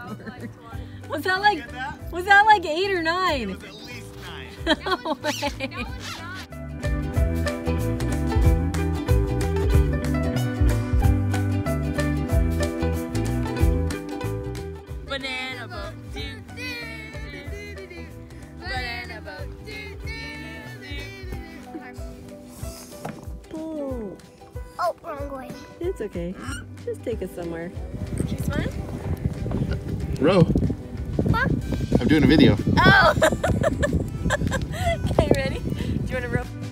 Was that like 8 or 9? It was at least 9. No way. Banana boat, do do do do do. Banana boat, do do do do. Oh, Oh, wrong way. it's okay. Just take us somewhere. She's fine? Row. Huh? I'm doing a video. Oh! Okay, ready? Do you want to rope?